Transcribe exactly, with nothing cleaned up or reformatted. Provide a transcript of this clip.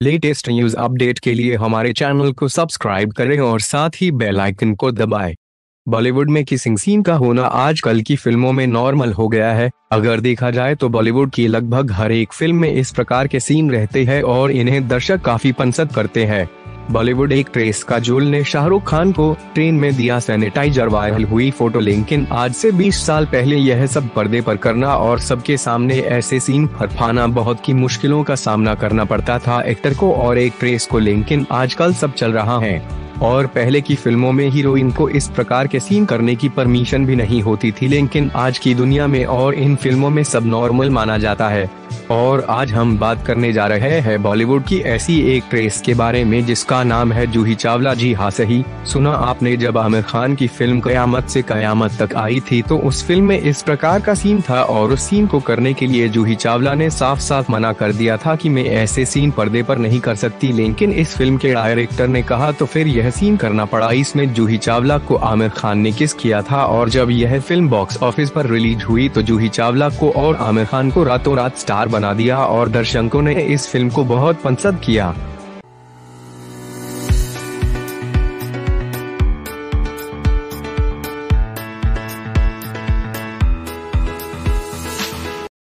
Latest news update के लिए हमारे चैनल को सब्सक्राइब करें और साथ ही बेल आइकन को दबाएं। बॉलीवुड में किसिंग सीन का होना आजकल की फिल्मों में नॉर्मल हो गया है। अगर देखा जाए तो बॉलीवुड की लगभग हर एक फिल्म में इस प्रकार के सीन रहते हैं और इन्हें दर्शक काफी पसंद करते हैं। बॉलीवुड एक्ट्रेस काजोल ने शाहरुख खान को ट्रेन में दिया सैनिटाइजर, वायरल हुई फोटो। लेकिन आज से बीस साल पहले यह सब पर्दे पर करना और सबके सामने ऐसे सीन फरफाना बहुत की मुश्किलों का सामना करना पड़ता था एक्टर को और एक्ट्रेस को। लेकिन आजकल सब चल रहा है और पहले की फिल्मों में हीरोइन को इस प्रकार के सीन करने की परमिशन भी नहीं होती थी, लेकिन आज की दुनिया में और इन फिल्मों में सब नॉर्मल माना जाता है। और आज हम बात करने जा रहे हैं बॉलीवुड की ऐसी एक एक्ट्रेस के बारे में जिसका नाम है जूही चावला। जी हाँ, सही सुना आपने। जब आमिर खान की फिल्म कयामत से कयामत तक आई थी तो उस फिल्म में इस प्रकार का सीन था और उस सीन को करने के लिए जूही चावला ने साफ साफ मना कर दिया था कि मैं ऐसे सीन पर्दे पर नहीं कर सकती। लेकिन इस फिल्म के डायरेक्टर ने कहा तो फिर यह सीन करना पड़ा। इसमें जूही चावला को आमिर खान ने किस किया था और जब यह फिल्म बॉक्स ऑफिस पर रिलीज हुई तो जूही चावला को और आमिर खान को रातों रात स्टार बना दिया और दर्शकों ने इस फिल्म को बहुत पसंद किया।